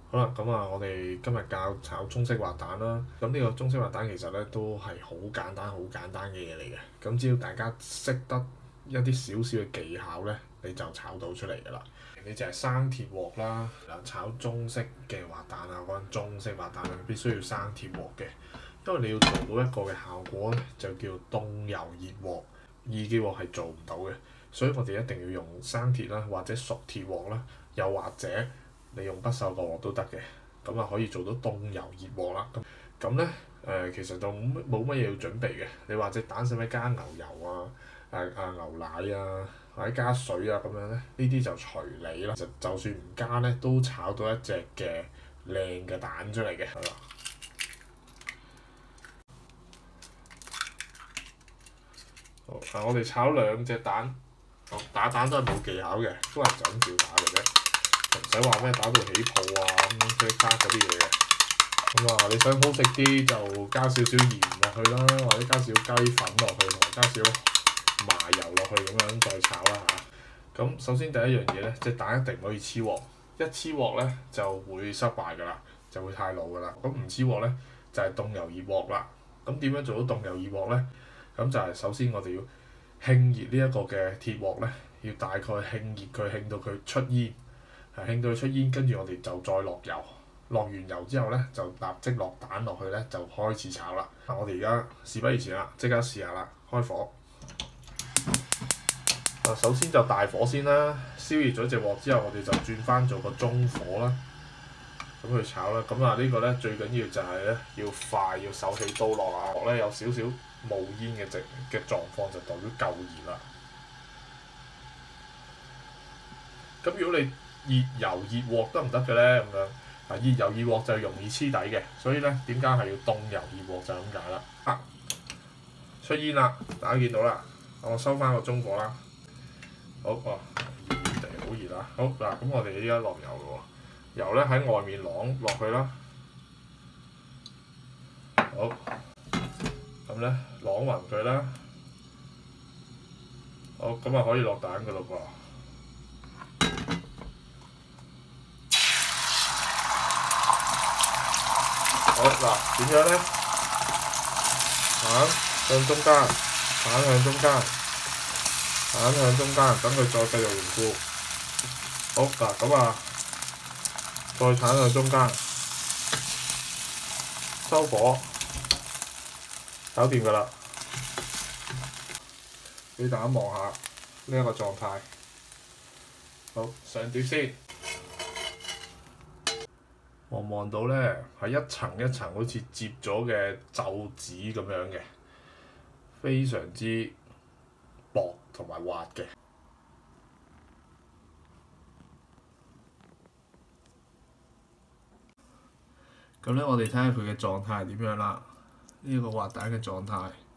好啦，咁啊，我哋今日教炒中式滑蛋啦。咁呢個中式滑蛋其實咧都係好簡單、好簡單嘅嘢嚟嘅。咁只要大家識得一啲少少嘅技巧咧，你就炒到出嚟㗎啦。你就係生鐵鑊啦。嗱，炒中式嘅滑蛋啊，嗰陣中式滑蛋咧必須要生鐵鑊嘅，因為你要做到一個嘅效果咧，就叫凍油熱鑊。易嘅鑊係做唔到嘅，所以我哋一定要用生鐵啦，或者熟鐵鑊啦，又或者你用不鏽鋼鑊都得嘅，咁啊可以做到凍油熱鑊啦。咁咧其實就冇乜嘢要準備嘅。你或者蛋使唔使加牛油啊、牛奶啊，或者加水啊咁樣咧？呢啲就隨你啦。就算唔加咧，都炒到一隻嘅靚嘅蛋出嚟嘅。係啦。好，我哋炒兩隻蛋。打蛋都係冇技巧嘅，都係就咁照打嘅啫，唔使話咩打到起泡啊咁即刻嗰啲嘢嘅。咁啊，你想好食啲就加少少鹽落去啦，或者加少雞粉落去，同埋加少麻油落去咁樣再炒啦嚇。咁首先第一樣嘢咧，隻蛋一定唔可以黐鑊，一黐鑊咧就會失敗㗎啦，就會太老㗎啦。咁唔黐鑊咧就係凍油熱鑊啦。咁點樣做到凍油熱鑊咧？咁就係首先我哋要興熱呢一個嘅鐵鑊咧，要大概興熱佢，興到佢出煙，興到佢出煙，跟住我哋就再落油，落完油之後咧就立即落蛋落去咧，就開始炒啦。我哋而家事不宜遲啦，即刻試下啦，開火。首先就大火先啦，燒熱咗隻鑊之後，我哋就轉翻做個中火啦，咁去炒啦。咁啊呢個咧最緊要就係咧要快，要手起刀落啊，鑊咧有少少冒煙嘅狀況就代表夠熱啦。咁如果你熱油熱鑊得唔得嘅咧？咁樣熱油熱鑊就容易黐底嘅，所以咧點解係要凍油熱鑊就係咁解啦。出煙啦，大家見到啦，我收翻個中火啦。好熱地好熱啦。好嗱，咁我哋依家落油咯喎，油咧喺外面啷落去啦。好，咁咧啷勻佢啦。好，咁啊可以落蛋噶咯噃。好嗱，點樣咧？蛋向中間，蛋向中間，蛋向中間，等佢再繼續凝固。好嗱，咁啊，再鏟向中間，收火，搞掂㗎啦。俾大家望下呢一個狀態。好，上碟先。望到咧係一層一層好似摺咗嘅皺紙咁樣嘅，非常之薄同埋滑嘅。咁咧，我哋睇下佢嘅狀態係點樣啦。呢個滑蛋嘅狀態。